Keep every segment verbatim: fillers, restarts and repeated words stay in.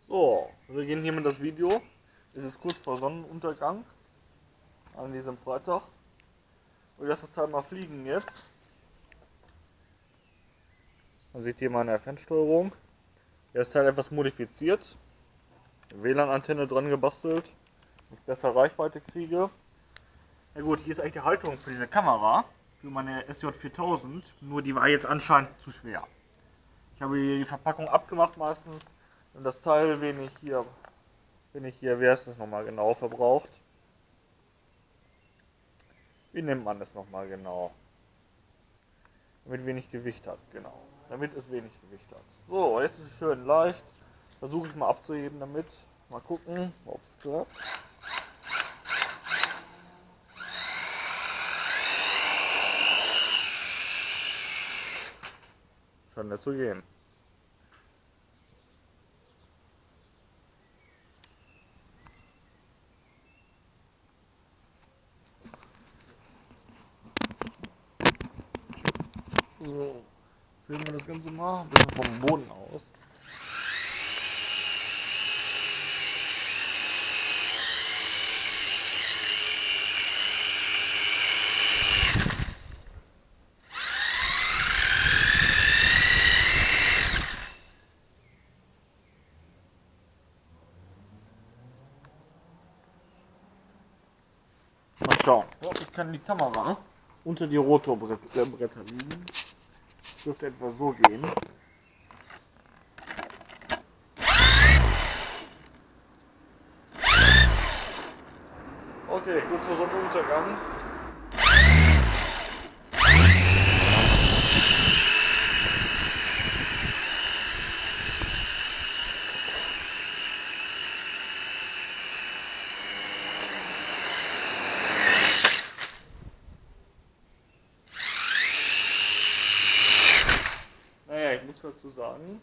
So, wir beginnen hiermit das Video. Es ist kurz vor Sonnenuntergang an diesem Freitag. Und ich lasse das Teil mal fliegen jetzt. Man sieht hier meine Fernsteuerung. Hier ist das Teil etwas modifiziert. W L A N-Antenne dran gebastelt, damit ich bessere Reichweite kriege. Ja gut, hier ist eigentlich die Halterung für diese Kamera, für meine S J viertausend, nur die war jetzt anscheinend zu schwer. Ich habe hier die Verpackung abgemacht meistens und das Teil, wenig hier, wenig hier, wer ist das nochmal genau, verbraucht. Wie nennt man das nochmal genau? Damit wenig Gewicht hat, genau. Damit es wenig Gewicht hat. So, jetzt ist es schön leicht. Versuche ich mal abzuheben damit. Mal gucken, ob es klappt. Scheint nicht zu gehen. So, filmen wir das Ganze mal ein bisschen vom Boden aus. Mal schauen. Ja, ich kann die Kamera unter die Rotorbretter liegen. Das dürfte etwa so gehen. Okay, kurz vor Sonnenuntergang. Naja, ich muss dazu sagen,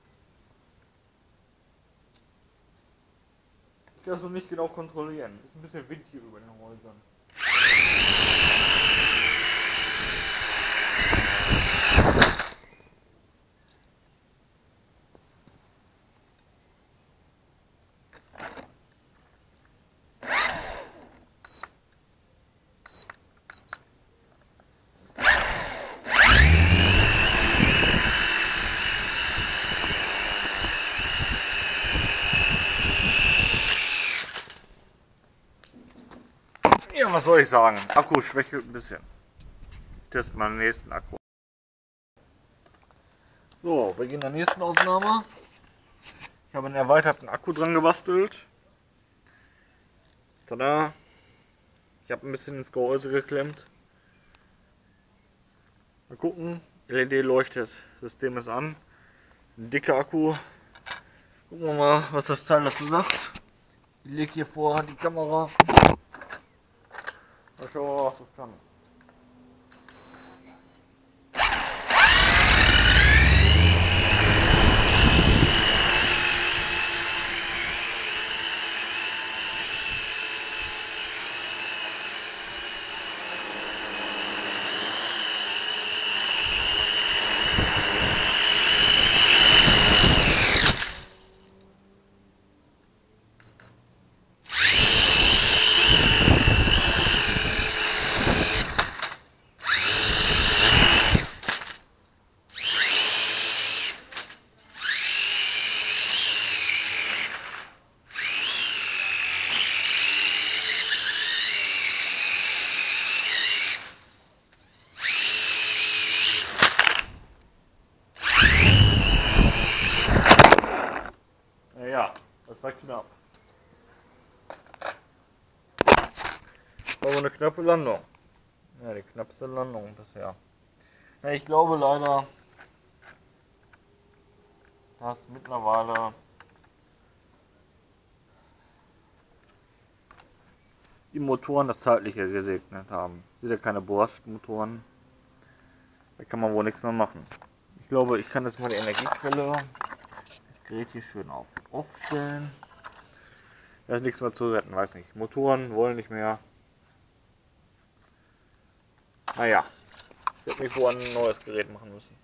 ich kann das noch nicht genau kontrollieren. Es ist ein bisschen Wind hier über den Häusern. Ja, was soll ich sagen? Akku schwächelt ein bisschen. Ich teste mal den nächsten Akku. So, Beginn der nächsten Aufnahme. Ich habe einen erweiterten Akku dran gebastelt. Tada! Ich habe ein bisschen ins Gehäuse geklemmt. Mal gucken. L E D leuchtet. System ist an. Ein dicker Akku. Gucken wir mal, was das Teil dazu sagt. Ich lege hier vor die Kamera. Mal schauen, was das kann. Ja, das war knapp. Aber eine knappe Landung. Ja, die knappste Landung bisher. Ja, ich glaube leider, dass mittlerweile die Motoren das Zeitliche gesegnet haben. Sind ja keine Borscht-Motoren. Da kann man wohl nichts mehr machen. Ich glaube, ich kann jetzt mal die Energiequelle, das Gerät hier schön auf aufstellen. Da ist nichts mehr zu retten, weiß nicht. Motoren wollen nicht mehr. Naja, ich werde mich wohl ein neues Gerät machen müssen.